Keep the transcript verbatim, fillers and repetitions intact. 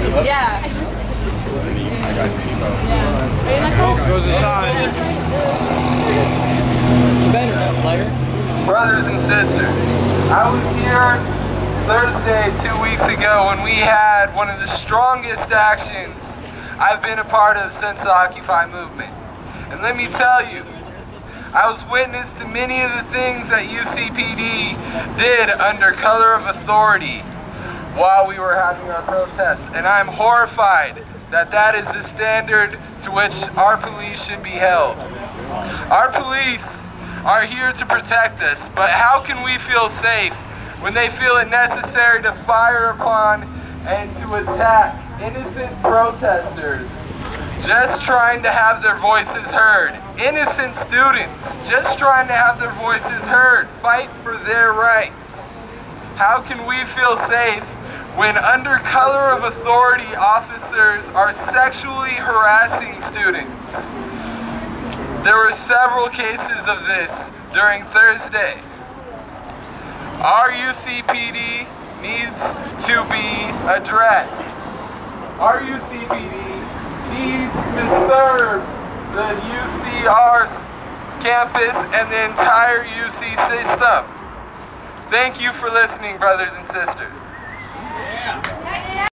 Yeah. Goes aside. Brothers and sisters, I was here Thursday two weeks ago when we had one of the strongest actions I've been a part of since the Occupy movement. And let me tell you, I was witness to many of the things that U C P D did under color of authority while we were having our protest. And I'm horrified that that is the standard to which our police should be held. Our police are here to protect us, but how can we feel safe when they feel it necessary to fire upon and to attack innocent protesters just trying to have their voices heard? Innocent students just trying to have their voices heard, fight for their rights. How can we feel safe when under color of authority officers are sexually harassing students? There were several cases of this during Thursday. Our U C P D needs to be addressed. Our U C P D needs to serve the U C R's campus and the entire U C system. Thank you for listening, brothers and sisters. Yeah.